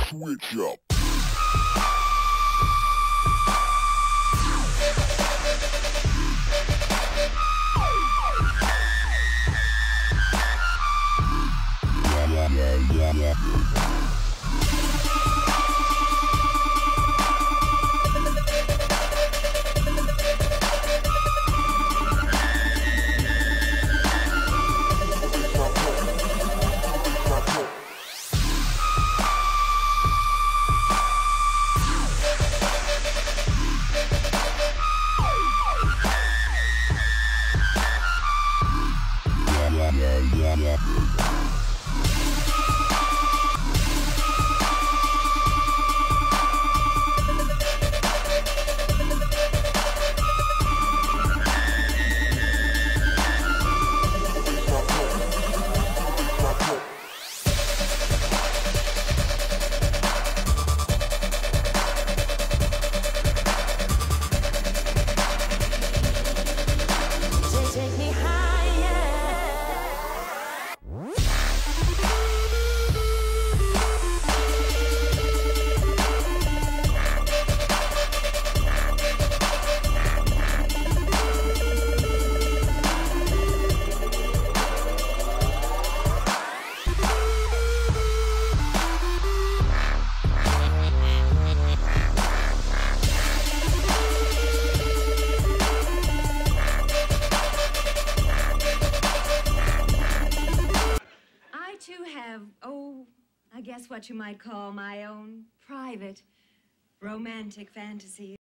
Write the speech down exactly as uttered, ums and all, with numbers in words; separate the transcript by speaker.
Speaker 1: switch up. Yeah, yeah, yeah, yeah. Yeah, yeah, yeah.
Speaker 2: Take me higher. To have, oh, I guess what you might call my own private romantic fantasies.